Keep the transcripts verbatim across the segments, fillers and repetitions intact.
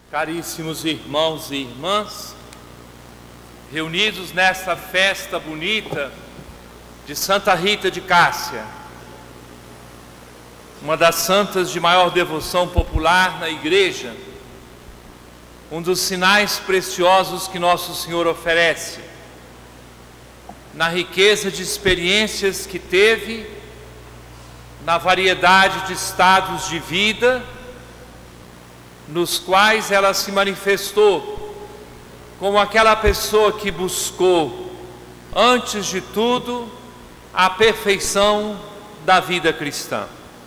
Caríssimos irmãos e irmãs, reunidos nesta festa bonita de Santa Rita de Cássia, uma das santas de maior devoção popular na Igreja, um dos sinais preciosos que Nosso Senhor oferece, na riqueza de experiências que teve, na variedade de estados de vida, nos quais ela se manifestou como aquela pessoa que buscou, antes de tudo, a perfeição da vida cristã.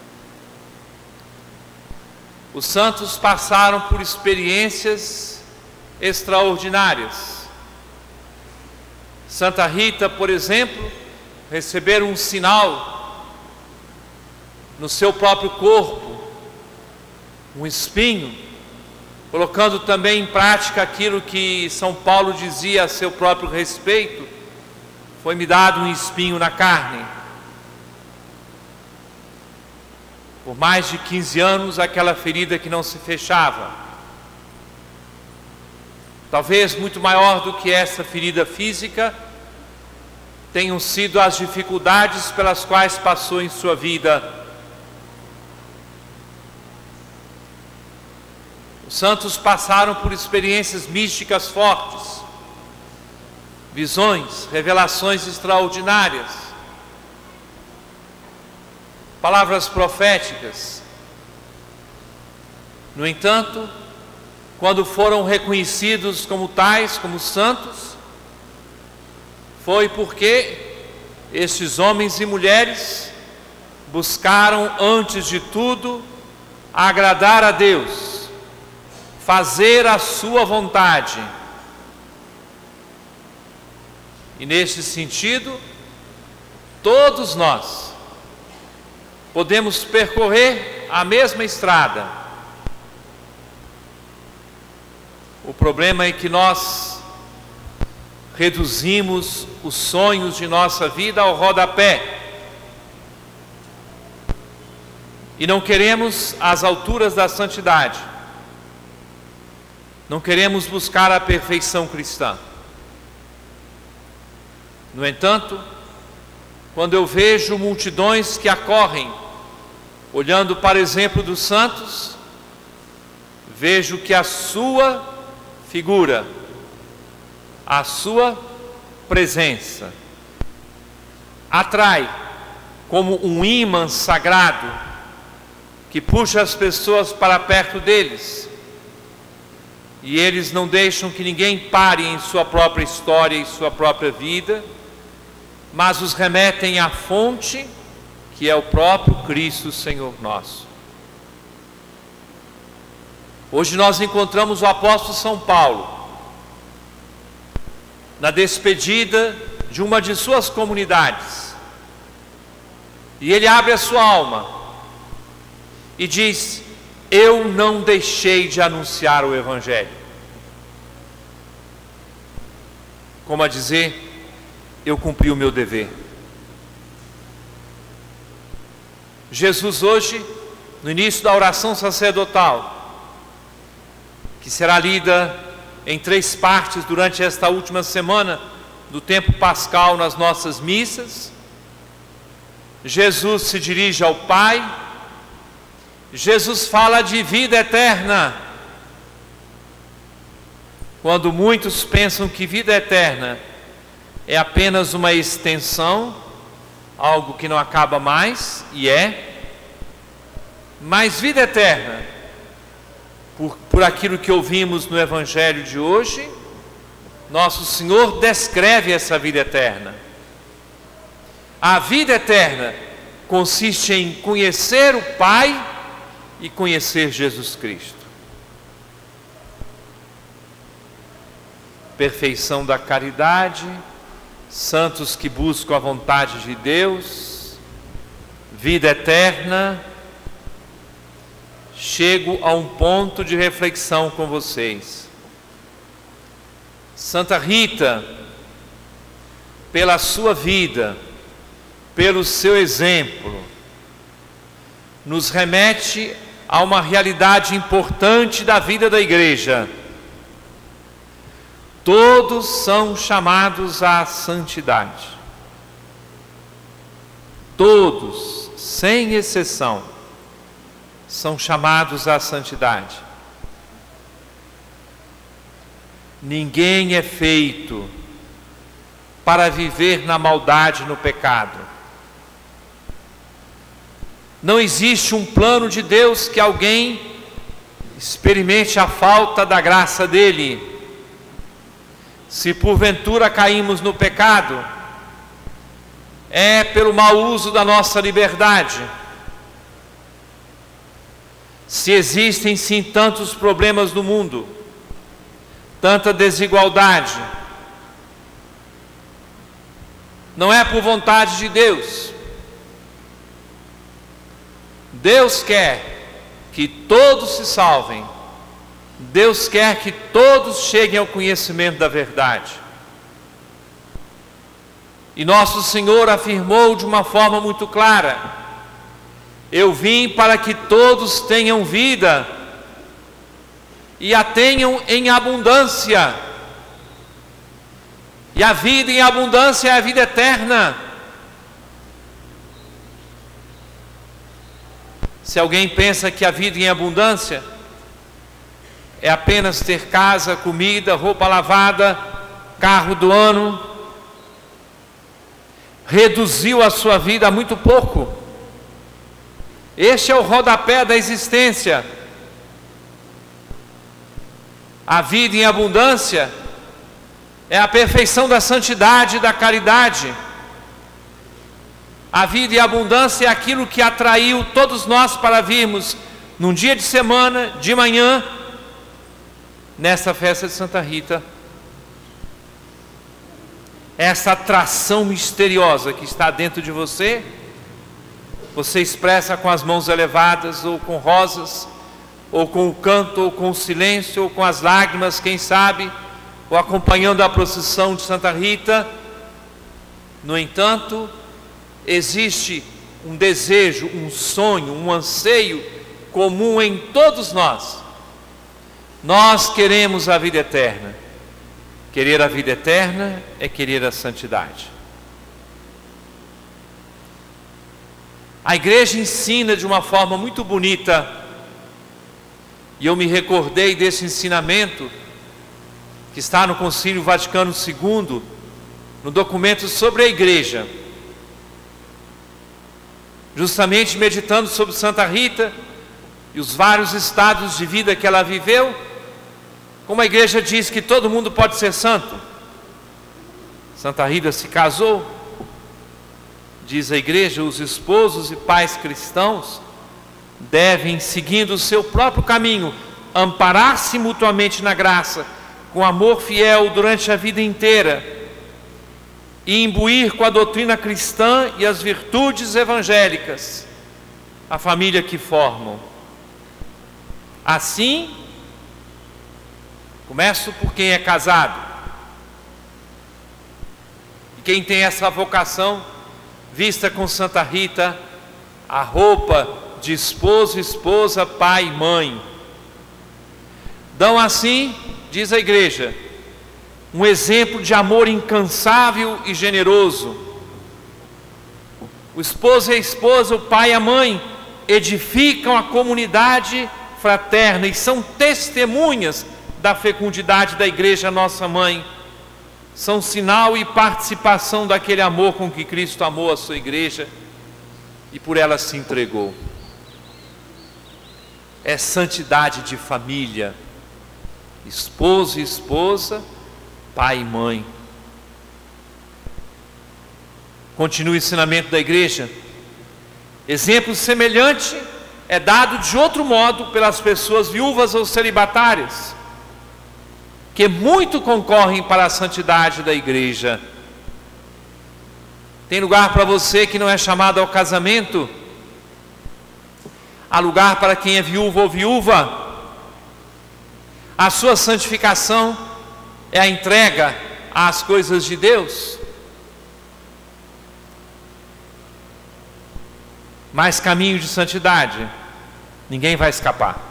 Os santos passaram por experiências extraordinárias. Santa Rita, por exemplo, recebeu um sinal no seu próprio corpo, um espinho, colocando também em prática aquilo que São Paulo dizia a seu próprio respeito: foi-me dado um espinho na carne. Por mais de quinze anos, aquela ferida que não se fechava. Talvez muito maior do que essa ferida física tenham sido as dificuldades pelas quais passou em sua vida. Os santos passaram por experiências místicas fortes, visões, revelações extraordinárias, palavras proféticas. No entanto, quando foram reconhecidos como tais, como santos, foi porque estes homens e mulheres buscaram, antes de tudo, agradar a Deus, fazer a sua vontade. E nesse sentido, todos nós podemos percorrer a mesma estrada. O problema é que nós reduzimos os sonhos de nossa vida ao rodapé e não queremos as alturas da santidade. Não queremos buscar a perfeição cristã. No entanto, quando eu vejo multidões que acorrem, olhando para o exemplo dos santos, vejo que a sua figura, a sua presença, atrai como um ímã sagrado que puxa as pessoas para perto deles. E eles não deixam que ninguém pare em sua própria história e sua própria vida, mas os remetem à fonte, que é o próprio Cristo Senhor nosso. Hoje nós encontramos o apóstolo São Paulo na despedida de uma de suas comunidades, e ele abre a sua alma e diz: eu não deixei de anunciar o Evangelho. Como a dizer, eu cumpri o meu dever. Jesus hoje, no início da oração sacerdotal, que será lida em três partes durante esta última semana do tempo pascal nas nossas missas, Jesus se dirige ao Pai. Jesus fala de vida eterna. Quando muitos pensam que vida eterna é apenas uma extensão, algo que não acaba mais, e é, mas vida eterna, por, por aquilo que ouvimos no Evangelho de hoje, Nosso Senhor descreve essa vida eterna. A vida eterna consiste em conhecer o Pai e conhecer Jesus Cristo. Perfeição da caridade, santos que buscam a vontade de Deus, vida eterna. Chego a um ponto de reflexão com vocês. Santa Rita, pela sua vida, pelo seu exemplo, nos remete a uma realidade importante da vida da igreja. Todos são chamados à santidade. Todos, sem exceção, são chamados à santidade. Ninguém é feito para viver na maldade, no pecado. Não existe um plano de Deus que alguém experimente a falta da graça dele. Se porventura caímos no pecado, é pelo mau uso da nossa liberdade. Se existem sim tantos problemas no mundo, tanta desigualdade, não é por vontade de Deus. Deus quer que todos se salvem. Deus quer que todos cheguem ao conhecimento da verdade. E nosso Senhor afirmou de uma forma muito clara: eu vim para que todos tenham vida e a tenham em abundância. E a vida em abundância é a vida eterna. Se alguém pensa que a vida em abundância é apenas ter casa, comida, roupa lavada, carro do ano, reduziu a sua vida a muito pouco. Este é o rodapé da existência. A vida em abundância é a perfeição da santidade e da caridade. A vida em abundância é aquilo que atraiu todos nós para virmos num dia de semana, de manhã, nesta festa de Santa Rita. Essa atração misteriosa que está dentro de você, você expressa com as mãos elevadas, ou com rosas, ou com o canto, ou com o silêncio, ou com as lágrimas, quem sabe, ou acompanhando a procissão de Santa Rita. No entanto, existe um desejo, um sonho, um anseio comum em todos nós. Nós queremos a vida eterna. Querer a vida eterna é querer a santidade. A igreja ensina de uma forma muito bonita, e eu me recordei desse ensinamento que está no Concílio Vaticano segundo, no documento sobre a igreja, justamente meditando sobre Santa Rita e os vários estados de vida que ela viveu. Como a igreja diz que todo mundo pode ser santo, Santa Rita se casou. Diz a igreja, os esposos e pais cristãos devem, seguindo o seu próprio caminho, amparar-se mutuamente na graça, com amor fiel durante a vida inteira, e imbuir com a doutrina cristã e as virtudes evangélicas a família que formam. Assim, começo por quem é casado, e quem tem essa vocação, vista com Santa Rita a roupa de esposo, esposa, pai e mãe. Dão assim, diz a igreja, um exemplo de amor incansável e generoso. O esposo e a esposa, o pai e a mãe, edificam a comunidade fraterna e são testemunhas da fecundidade da igreja, nossa mãe. São sinal e participação daquele amor com que Cristo amou a sua igreja e por ela se entregou. É santidade de família, esposo e esposa, pai e mãe. Continua o ensinamento da igreja. Exemplo semelhante é dado de outro modo pelas pessoas viúvas ou celibatárias, que muito concorrem para a santidade da igreja. Tem lugar para você que não é chamado ao casamento? Há lugar para quem é viúvo ou viúva? A sua santificação é a entrega às coisas de Deus? Mais caminho de santidade? ninguém vai escapar.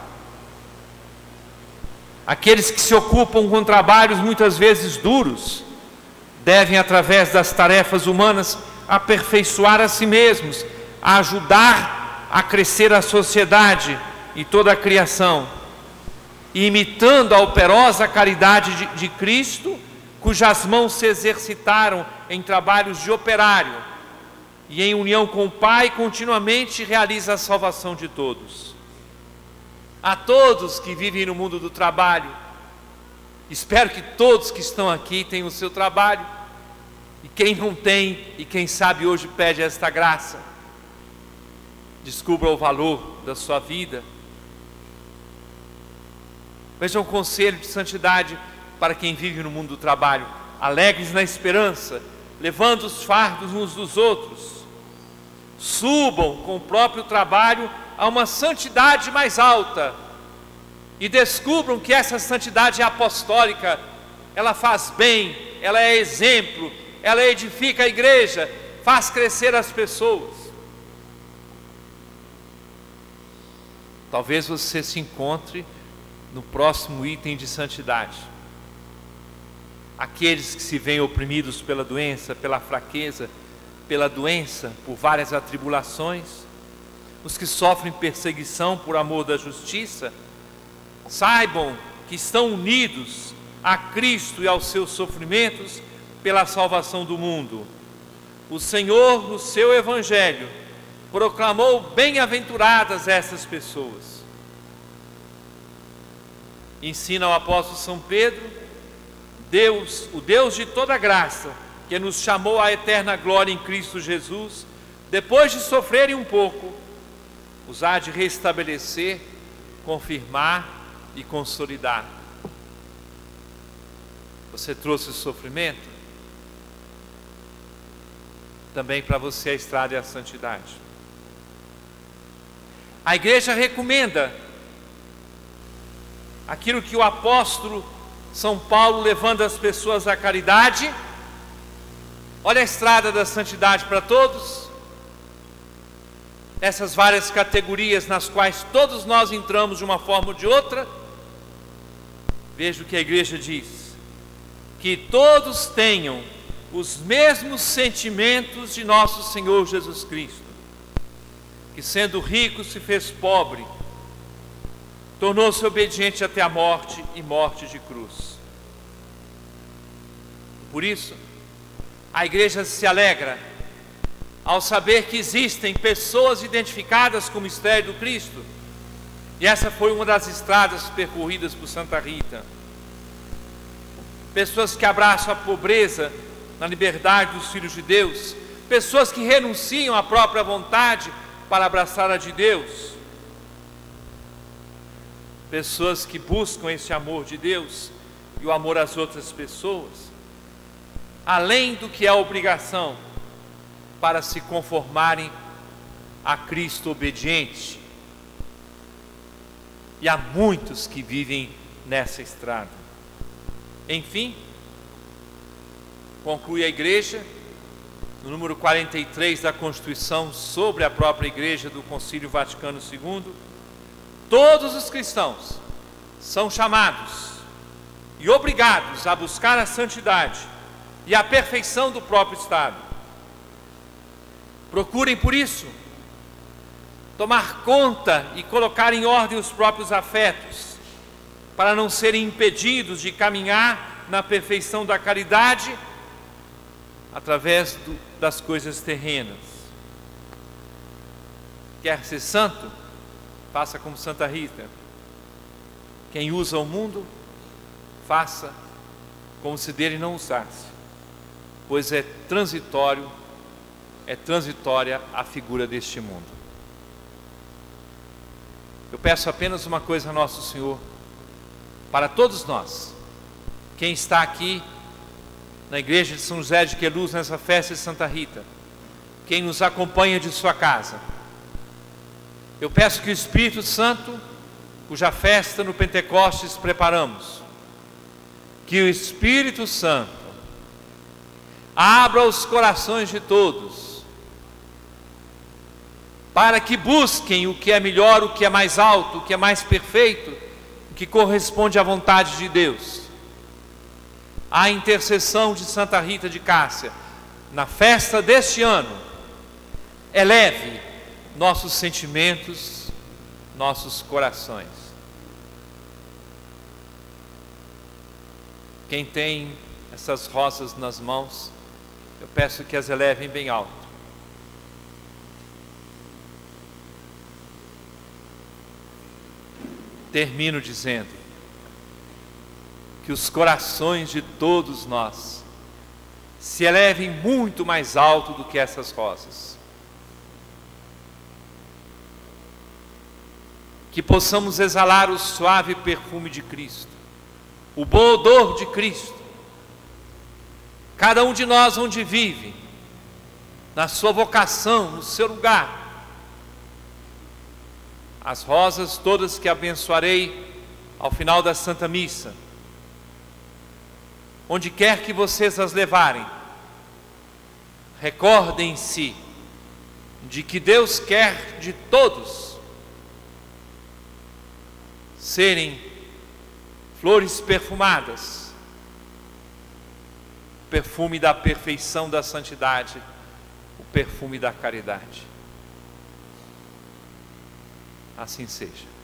Aqueles que se ocupam com trabalhos muitas vezes duros, devem, através das tarefas humanas, aperfeiçoar a si mesmos, a ajudar a crescer a sociedade e toda a criação, e imitando a operosa caridade de, de Cristo, cujas mãos se exercitaram em trabalhos de operário, e em união com o Pai continuamente realiza a salvação de todos. A todos que vivem no mundo do trabalho, espero que todos que estão aqui tenham o seu trabalho, e quem não tem, e quem sabe hoje pede esta graça, descubra o valor da sua vida. Veja um conselho de santidade para quem vive no mundo do trabalho: alegres na esperança, levando os fardos uns dos outros, subam com o próprio trabalho a uma santidade mais alta, e descubram que essa santidade é apostólica, ela faz bem, ela é exemplo, ela edifica a igreja, faz crescer as pessoas. Talvez você se encontre no próximo item de santidade. Aqueles que se veem oprimidos pela doença, pela fraqueza, pela doença, por várias atribulações, os que sofrem perseguição por amor da justiça, saibam que estão unidos a Cristo e aos seus sofrimentos pela salvação do mundo. O Senhor, no seu Evangelho, proclamou bem-aventuradas essas pessoas. Ensina o apóstolo São Pedro: Deus, o Deus de toda graça, que nos chamou à eterna glória em Cristo Jesus, depois de sofrerem um pouco, os há de restabelecer, confirmar e consolidar. Você trouxe o sofrimento? Também para você a estrada é a santidade. A igreja recomenda aquilo que o apóstolo São Paulo, levando as pessoas à caridade. Olha a estrada da santidade para todos. Essas várias categorias nas quais todos nós entramos de uma forma ou de outra. Veja o que a igreja diz: que todos tenham os mesmos sentimentos de nosso Senhor Jesus Cristo, que sendo rico se fez pobre, tornou-se obediente até a morte e morte de cruz. Por isso, a igreja se alegra ao saber que existem pessoas identificadas com o mistério do Cristo, e essa foi uma das estradas percorridas por Santa Rita. Pessoas que abraçam a pobreza na liberdade dos filhos de Deus, pessoas que renunciam à própria vontade para abraçar a de Deus, pessoas que buscam esse amor de Deus e o amor às outras pessoas, além do que é obrigação, para se conformarem a Cristo obediente. E há muitos que vivem nessa estrada. Enfim, conclui a igreja, no número quarenta e três da Constituição sobre a própria igreja do Concílio Vaticano segundo, todos os cristãos são chamados e obrigados a buscar a santidade e a perfeição do próprio estado. Procurem, por isso, tomar conta e colocar em ordem os próprios afetos, para não serem impedidos de caminhar na perfeição da caridade através do, das coisas terrenas. Quer ser santo? Faça como Santa Rita. Quem usa o mundo, faça como se dele não usasse, pois é transitório, é transitória a figura deste mundo. Eu peço apenas uma coisa a Nosso Senhor, para todos nós, quem está aqui na igreja de São José de Queluz, nessa festa de Santa Rita, quem nos acompanha de sua casa, eu peço que o Espírito Santo, cuja festa no Pentecostes preparamos, que o Espírito Santo abra os corações de todos para que busquem o que é melhor, o que é mais alto, o que é mais perfeito, o que corresponde à vontade de Deus. A intercessão de Santa Rita de Cássia, na festa deste ano, eleve nossos sentimentos, nossos corações. Quem tem essas rosas nas mãos, eu peço que as elevem bem alto. Termino dizendo que os corações de todos nós se elevem muito mais alto do que essas rosas. Que possamos exalar o suave perfume de Cristo, o bom odor de Cristo. Cada um de nós onde vive, na sua vocação, no seu lugar. As rosas todas que abençoarei ao final da Santa Missa, onde quer que vocês as levarem, recordem-se de que Deus quer de todos serem flores perfumadas, o perfume da perfeição da santidade, o perfume da caridade. Assim seja.